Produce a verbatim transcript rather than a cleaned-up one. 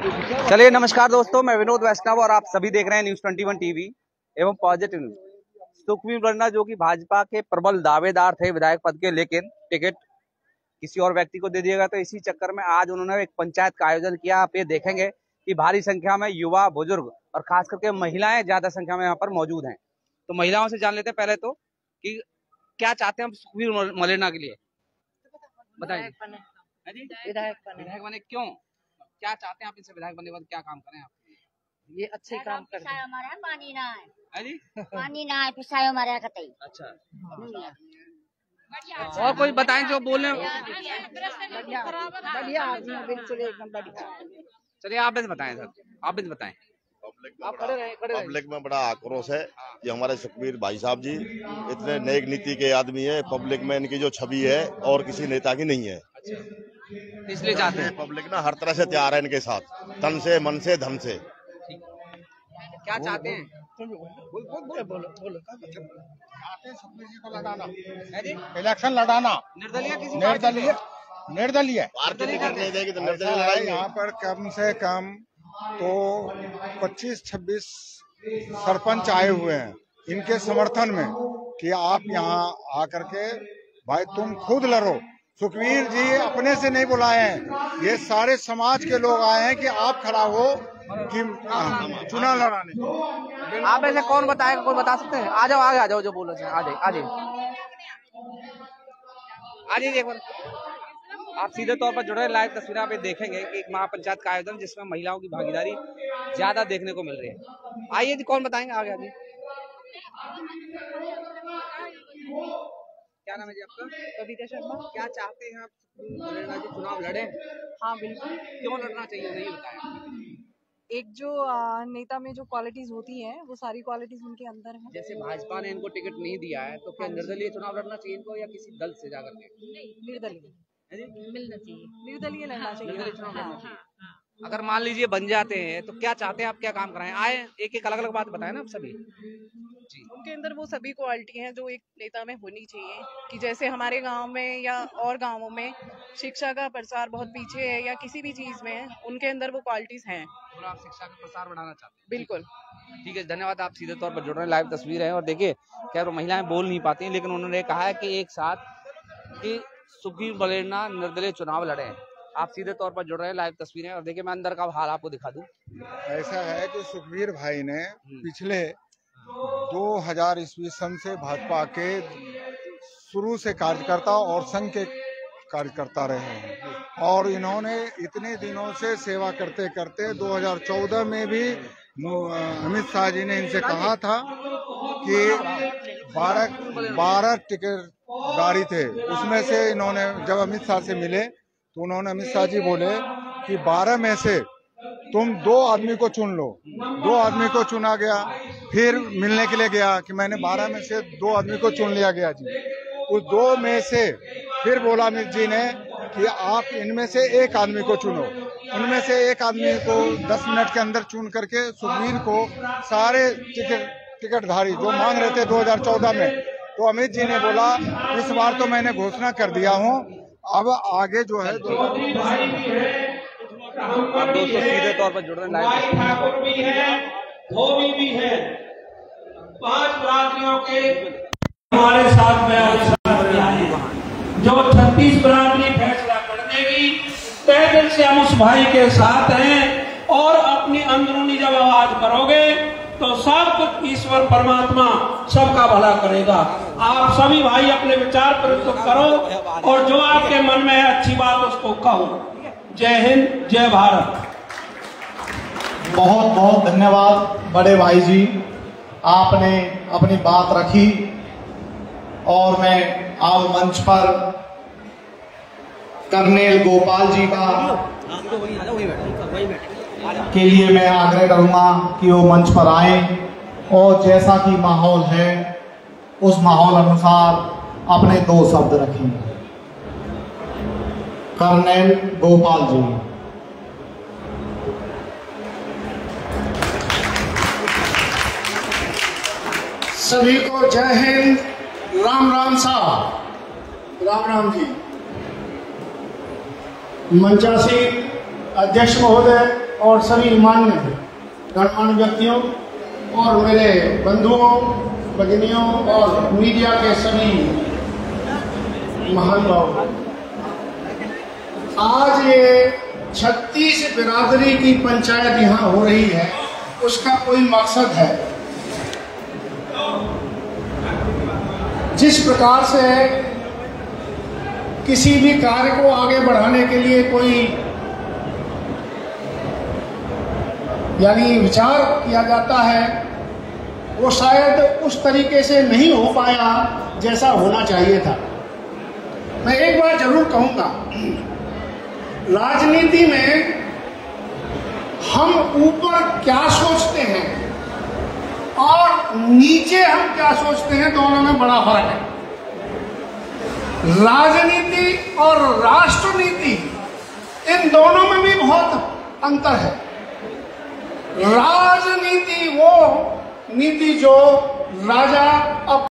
चलिए नमस्कार दोस्तों, मैं विनोद वैष्णव और आप सभी देख रहे हैं न्यूज ट्वेंटी वन टीवी एवं पॉजिटिव न्यूज। सुखबीर बारना जो कि भाजपा के प्रबल दावेदार थे विधायक पद के, लेकिन टिकट किसी और व्यक्ति को दे दिया गया, तो इसी चक्कर में आज उन्होंने एक पंचायत का आयोजन किया। आप ये देखेंगे कि भारी संख्या में युवा, बुजुर्ग और खास करके महिलाएं ज्यादा संख्या में यहाँ पर मौजूद हैं। तो महिलाओं से जान लेते हैं पहले तो कि क्या चाहते हैं हम सुखबीर बारना के लिए, बताइए। विधायक बने। विधायक बने क्यों, क्या चाहते हैं आप इनसे? विधायक बनने के बाद क्या काम करें आप? ये अच्छे काम कर रहे हैं। हमारा पानी ना है, अजी पानी ना है, पिसायो हमारे कतई। अच्छा, और कोई बताएं जो बोले। बढ़िया आदमी, बिल्कुल एकदम बढ़िया। चलिए आप भी बताएं सर, आप भी बताएं। आप खड़े रहे, खड़े रहे। पब्लिक में बड़ा आक्रोश है। ये हमारे सुखबीर भाई साहब जी इतने नेक नीति के आदमी है। पब्लिक में इनकी जो छवि है और किसी नेता की नहीं है, इसलिए चाहते हैं। पब्लिक ना हर तरह से तैयार है इनके साथ, तन से, मन से, धन से। क्या चाहते हैं? बोलो बोलो बोलो। सुखबीर जी को लड़ाना, इलेक्शन लड़ाना, निर्दलीय किसी निर्दलीय निर्दलीय निर्दलीय यहाँ पर कम से कम तो पच्चीस छब्बीस सरपंच आए हुए हैं इनके समर्थन में कि आप यहाँ आकर के भाई तुम खुद लड़ो। सुखबीर जी अपने से नहीं बुलाए हैं, ये सारे समाज के लोग आए हैं कि आप खड़ा हो कि चुनाव लड़ाने। आप ऐसे कौन बताएगा, कोई बता सकते हैं? आ जाओ, आगे आ जाओ, जो बोलो आ जाए, आ जाए, आ जाइए। एक बार आप सीधे तौर पर जुड़े, लाइव तस्वीरें आप देखेंगे कि एक महापंचायत का आयोजन जिसमें महिलाओं की भागीदारी ज्यादा देखने को मिल रही है। आइए जी, कौन बताएंगे? आगे आगे। क्या नाम है जी आपका? कविता शर्मा। क्या चाहते हैं आप बारना जी चुनाव लड़े? हाँ बिल्कुल। क्यों लड़ना चाहिए, नहीं बताया। एक जो नेता में जो क्वालिटीज होती हैं वो सारी क्वालिटीज उनके अंदर है। जैसे भाजपा ने इनको टिकट नहीं दिया है, तो क्या निर्दलीय चुनाव लड़ना चाहिए इनको या किसी दल से जाकर के? निर्दलीय मिलना चाहिए, निर्दलीय लड़ना चाहिए। निर्दलीय चुनाव लड़ना चाहिए। अगर मान लीजिए बन जाते हैं तो क्या चाहते हैं आप, क्या काम कराएं? आए एक एक अलग अलग बात बताएं ना आप सभी जी। उनके अंदर वो सभी क्वालिटी हैं जो एक नेता में होनी चाहिए, कि जैसे हमारे गांव में या और गांवों में शिक्षा का प्रसार बहुत पीछे है या किसी भी चीज में, उनके अंदर वो क्वालिटीज हैं। और आप शिक्षा का प्रसार बढ़ाना चाहते हैं? बिल्कुल। ठीक है, धन्यवाद। आप सीधे तौर पर जुड़ रहे हैं, लाइव तस्वीर है। और देखिए क्या महिलाएं बोल नहीं पाती हैं, लेकिन उन्होंने कहा है कि एक साथ कि सुखबीर बारना निर्दलीय चुनाव लड़े। आप सीधे तौर पर जुड़ रहे हैं, लाइव तस्वीरें। और देखिए मैं अंदर का हाल आपको दिखा दूं। ऐसा है कि सुखबीर भाई ने पिछले दो हज़ार ईस्वी सन से भाजपा के शुरू से कार्यकर्ता और संघ के कार्यकर्ता रहे हैं, और इन्होंने इतने दिनों से सेवा करते करते दो हज़ार चौदह में भी अमित शाह जी ने इनसे कहा था कि बारह बारह टिकट गाड़ी थे, उसमें से इन्होंने जब अमित शाह से मिले तो उन्होंने अमित शाह जी बोले कि बारह में से तुम दो आदमी को चुन लो। दो आदमी को चुना गया, फिर मिलने के लिए गया कि मैंने बारह में से दो आदमी को चुन लिया गया जी। उस दो में से फिर बोला अमित जी ने कि आप इनमें से एक आदमी को चुनो। उनमें से एक आदमी को दस मिनट के अंदर चुन करके सुखबीर को सारे टिकट टिकटधारी जो मांग रहे थे दो हज़ार चौदह में, तो अमित जी ने बोला इस बार तो मैंने घोषणा कर दिया हूँ, अब आगे जो है दो आप दोस्तों सीधे तौर पर जुड़ रहे हैं, भी है, धोबी भी है। पांच बरादरियों के हमारे साथ में जो छत्तीस बरादरी फैसला कर देगी, तय दिल से हम उस भाई के साथ हैं। और अपनी अंदरूनी जब आवाज करोगे तो सब कुछ ईश्वर परमात्मा सबका भला करेगा। आप सभी भाई अपने विचार प्रस्तुत करो और जो आपके मन में है अच्छी बात उसको कहो। जय हिंद, जय भारत। बहुत बहुत धन्यवाद बड़े भाई जी, आपने अपनी बात रखी। और मैं अब मंच पर कर्नेल गोपाल जी का के लिए मैं आग्रह करूंगा कि वो मंच पर आए और जैसा कि माहौल है उस माहौल अनुसार अपने दो शब्द रखें। कर्नेल गोपाल जी। सभी को जय हिंद, राम राम साहब, राम राम जी। मंचासीन अध्यक्ष महोदय और सभी मान्य गणमान्य व्यक्तियों और मेरे बंधुओं भगिनियों और मीडिया के सभी महान भाव, आज ये छत्तीस बिरादरी की पंचायत यहाँ हो रही है, उसका कोई मकसद है। जिस प्रकार से किसी भी कार्य को आगे बढ़ाने के लिए कोई यानी विचार किया जाता है, वो शायद उस तरीके से नहीं हो पाया जैसा होना चाहिए था। मैं एक बार जरूर कहूंगा, राजनीति में हम ऊपर क्या सोचते हैं और नीचे हम क्या सोचते हैं, दोनों में बड़ा फर्क है। राजनीति और राष्ट्रनीति, इन दोनों में भी बहुत अंतर है। राजनीति वो नीति जो राजा